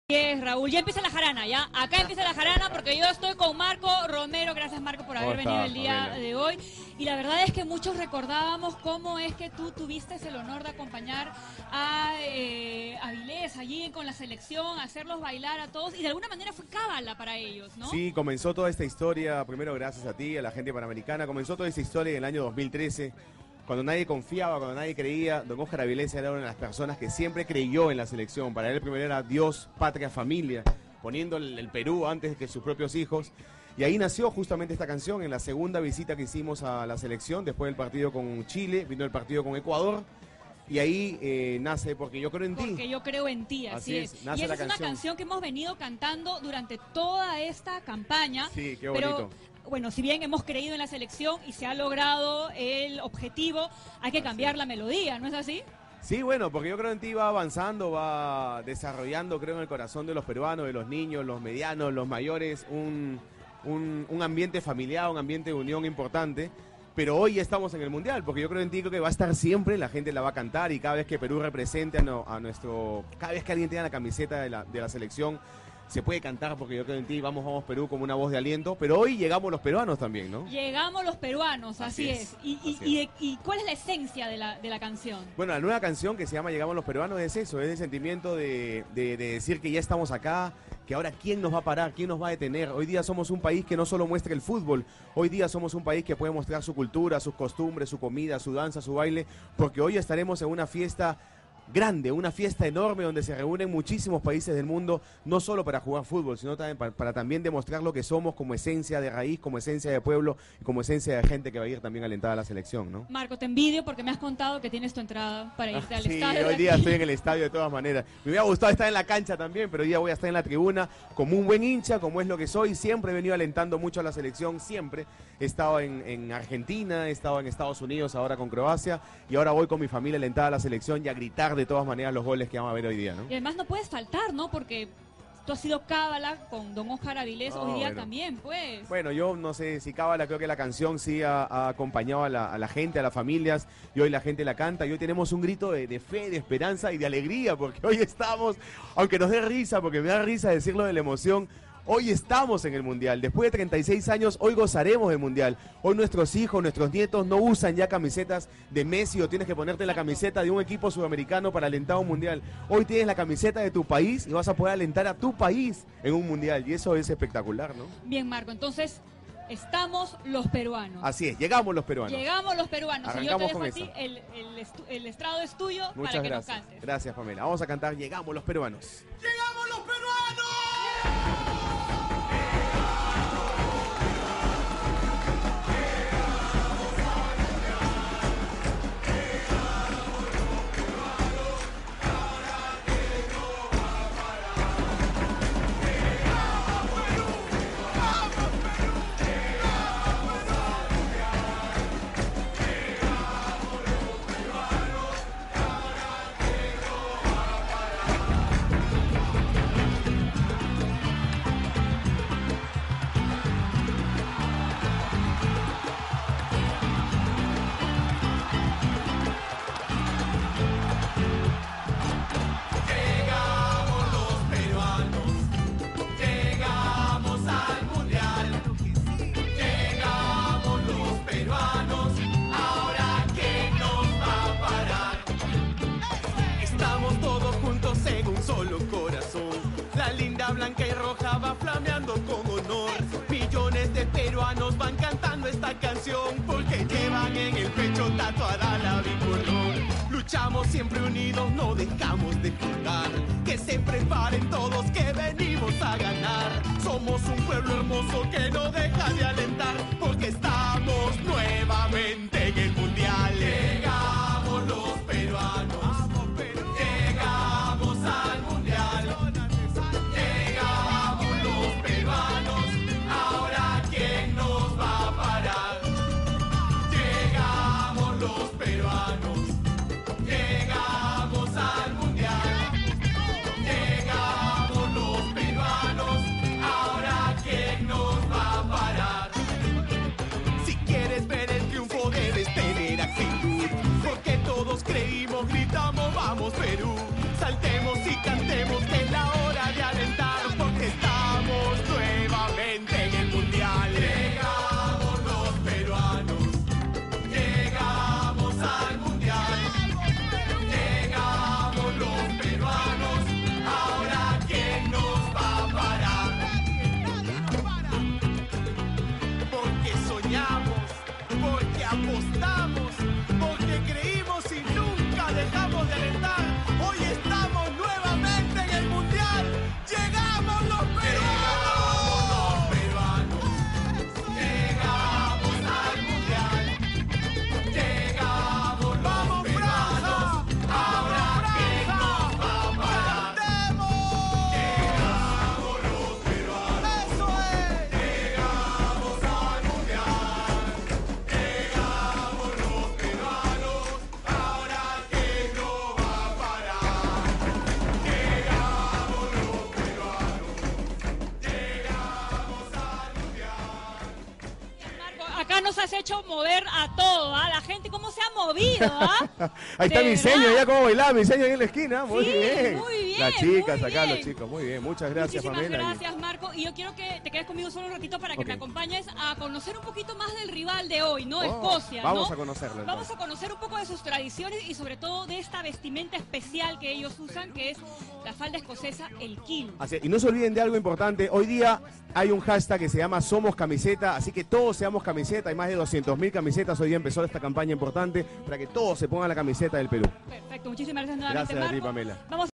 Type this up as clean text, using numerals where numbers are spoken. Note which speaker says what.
Speaker 1: Raúl, ya empieza la jarana, ya. Acá empieza la jarana porque yo estoy con Marco Romero. Gracias, Marco, por haber venido el día de hoy. Y la verdad es que muchos recordábamos cómo es que tú tuviste el honor de acompañar a Avilés allí con la selección, hacerlos bailar a todos. Y de alguna manera fue cábala para ellos, ¿no?
Speaker 2: Sí, comenzó toda esta historia, primero gracias a ti, a la gente panamericana. Comenzó toda esta historia en el año 2013. Cuando nadie confiaba, cuando nadie creía, don Óscar Avilés era una de las personas que siempre creyó en la selección. Para él primero era Dios, patria, familia, poniendo el Perú antes que sus propios hijos. Y ahí nació justamente esta canción en la segunda visita que hicimos a la selección, después del partido con Chile, vino el partido con Ecuador. Y ahí nace Porque yo creo en ti.
Speaker 1: Porque yo creo en ti, así es. Y esa es una canción que hemos venido cantando durante toda esta campaña.
Speaker 2: Sí, qué bonito.
Speaker 1: Bueno, si bien hemos creído en la selección y se ha logrado el objetivo, hay que cambiar la melodía, ¿no es así?
Speaker 2: Sí, bueno, Porque yo creo en ti va avanzando, va desarrollando, creo, en el corazón de los peruanos, de los niños, los medianos, los mayores, un ambiente familiar, un ambiente de unión importante. Pero hoy estamos en el Mundial, Porque yo creo en ti, creo que va a estar siempre, la gente la va a cantar y cada vez que Perú represente a nuestro... Cada vez que alguien tenga la camiseta de la selección, se puede cantar Porque yo creo en ti, vamos Perú, como una voz de aliento. Pero hoy llegamos los peruanos también, ¿no?
Speaker 1: Llegamos los peruanos, así es. ¿Y cuál es la esencia de la canción?
Speaker 2: Bueno, la nueva canción que se llama Llegamos los peruanos es eso, es el sentimiento de decir que ya estamos acá, que ahora quién nos va a parar, quién nos va a detener. Hoy día somos un país que no solo muestra el fútbol, hoy día somos un país que puede mostrar su cultura, sus costumbres, su comida, su danza, su baile, porque hoy estaremos en una fiesta grande, una fiesta enorme donde se reúnen muchísimos países del mundo, no solo para jugar fútbol, sino también para también demostrar lo que somos como esencia de raíz, como esencia de pueblo y como esencia de gente que va a ir también alentada a la selección, ¿no?
Speaker 1: Marco, te envidio porque me has contado que tienes tu entrada para irte al estadio.
Speaker 2: Sí, hoy día estoy en el estadio de todas maneras. Me hubiera gustado estar en la cancha también, pero hoy día voy a estar en la tribuna como un buen hincha, como es lo que soy. Siempre he venido alentando mucho a la selección, siempre. He estado en Argentina, he estado en Estados Unidos, ahora con Croacia, y ahora voy con mi familia alentada a la selección y a gritar de todas maneras los goles que vamos a ver hoy día, ¿no?
Speaker 1: Y además no puedes faltar, ¿no? Porque tú has sido cábala con don Óscar Avilés, hoy día también, pues.
Speaker 2: Bueno, yo no sé si cábala, creo que la canción sí ha acompañado a la gente, a las familias, y hoy la gente la canta, y hoy tenemos un grito de fe, de esperanza y de alegría, porque hoy estamos, aunque nos dé risa, porque me da risa decirlo de la emoción, hoy estamos en el Mundial. Después de 36 años, hoy gozaremos del Mundial. Hoy nuestros hijos, nuestros nietos no usan ya camisetas de Messi o tienes que ponerte la camiseta de un equipo sudamericano para alentar a un Mundial. Hoy tienes la camiseta de tu país y vas a poder alentar a tu país en un Mundial. Y eso es espectacular, ¿no?
Speaker 1: Bien, Marco. Entonces, estamos los peruanos.
Speaker 2: Así es, llegamos los peruanos.
Speaker 1: Llegamos los peruanos.
Speaker 2: Arrancamos
Speaker 1: y yo te dejo
Speaker 2: con
Speaker 1: a ti, el estrado es tuyo.
Speaker 2: Muchas
Speaker 1: para que
Speaker 2: gracias.
Speaker 1: nos cantes.
Speaker 2: Gracias, Pamela. Vamos a cantar Llegamos los peruanos.
Speaker 3: ¡Llegamos los peruanos! Blanca y roja va flameando con honor. Millones de peruanos van cantando esta canción porque llevan en el pecho tatuada la bicolor. Luchamos siempre unidos, no dejamos de jugar. Que se preparen todos que venimos a ganar. Somos un pueblo hermoso que no deja de alentar porque estamos nuevamente en el Mundial. Llegamos los peruanos. Llegamos al Mundial.
Speaker 1: nos has hecho mover a todo, ¿ah? La gente, ¿cómo se ha movido, ah?
Speaker 2: Ahí está
Speaker 1: De
Speaker 2: Miseño,
Speaker 1: verdad.
Speaker 2: ya como bailaba Miseño ahí en la esquina. Muy
Speaker 1: Sí,
Speaker 2: bien.
Speaker 1: muy bien,
Speaker 2: Las chicas
Speaker 1: muy
Speaker 2: acá,
Speaker 1: bien.
Speaker 2: los chicos. Muy bien. Muchas gracias,
Speaker 1: Muchísimas
Speaker 2: Pamela.
Speaker 1: gracias, Marco. Y yo quiero que te quedes conmigo solo un ratito para que
Speaker 2: Ok.
Speaker 1: me acompañes a conocer un poquito más del rival de hoy, ¿no?
Speaker 2: Oh,
Speaker 1: Escocia,
Speaker 2: vamos
Speaker 1: ¿no?
Speaker 2: a conocerlo,
Speaker 1: Vamos
Speaker 2: entonces.
Speaker 1: a conocer un poco de sus tradiciones y sobre todo de esta vestimenta especial que ellos usan, que es la falda escocesa, el kilt.
Speaker 2: Así es, y no se olviden de algo importante. Hoy día hay un hashtag que se llama Somos Camiseta, así que todos seamos camiseta. Hay más de 200.000 camisetas. Hoy día empezó esta campaña importante para que todos se pongan la camiseta del Perú.
Speaker 1: Perfecto, muchísimas gracias nuevamente,
Speaker 2: Gracias a ti,
Speaker 1: Marco.
Speaker 2: Pamela.
Speaker 1: Vamos